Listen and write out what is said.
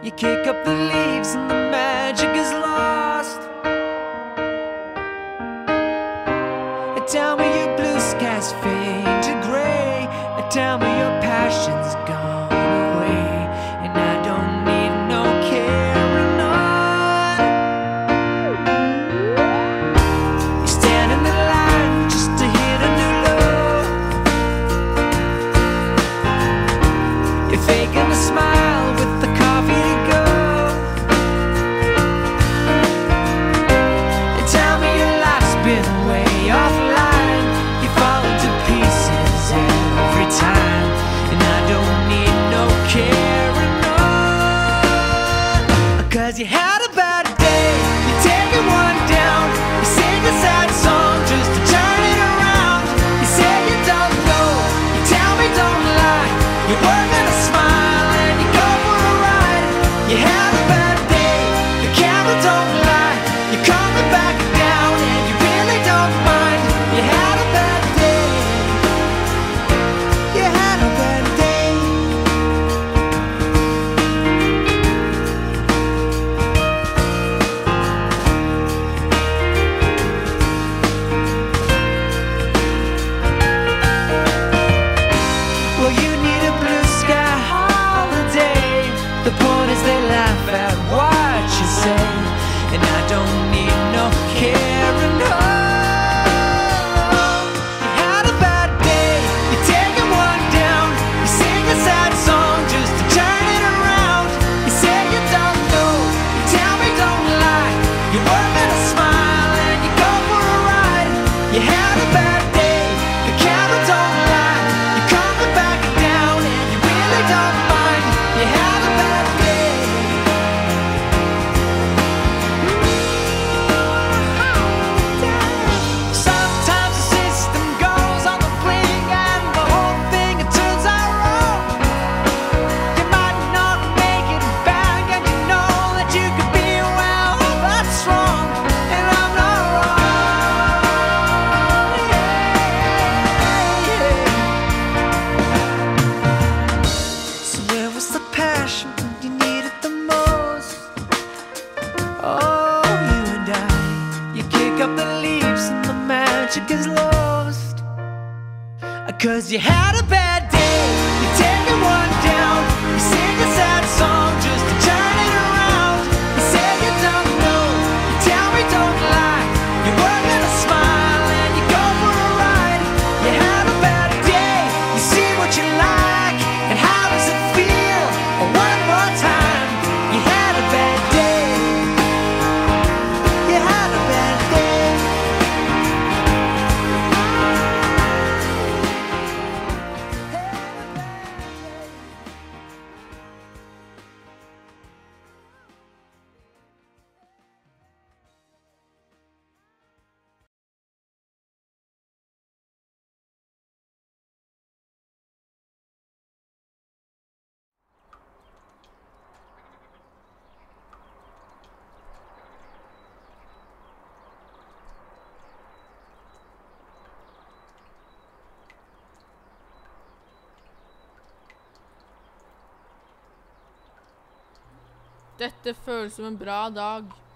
You kick up the leaves and the magic is lost. Tell me your blue skies fade to gray. Tell me your passion's gone away, and I don't need no carrying on. You stand in the line just to hit a new low. You're faking a smile with the coffee to go. And tell me your life's been way offline. You fall into pieces every time, and I don't need no carrying on. 'Cause you had a bad day, you're taking one down. You sing a sad song just to turn it around. You say you don't know, you tell me don't lie. You're working a smile and you go for a ride. You had a bad day, the camera don't lie. You're coming back down and you really don't mind. You had a bad day. You had a bad day. Well, you need a blue sky holiday. The point is they laugh at what you say, and I don't need no carrying on. You had a bad day, you're taking one down. You sing a sad song just to turn it around. You say you don't know, you tell me don't lie. You're working a smile and you go for a ride. You had a bad day, the camera don't lie. You're coming back down and you really don't mind. You had a bad day. Sometimes the system goes on the blink and the whole thing it turns out wrong. You might not make it back and you know that you could be well, that's wrong, and I'm not wrong. So where was the passion when you needed the most? Oh, you and I, you kick up the leaves and the magic is lost. 'Cause you had a bad day, you're taking one down. You sing a sad song just to turn it around. You say you don't know, you tell me don't lie. You're working a smile and you go for a ride. You had a bad day, you see what you like, and how does it feel? One more time, you had a bad day. You had a bad day. Dette føles som en bra dag.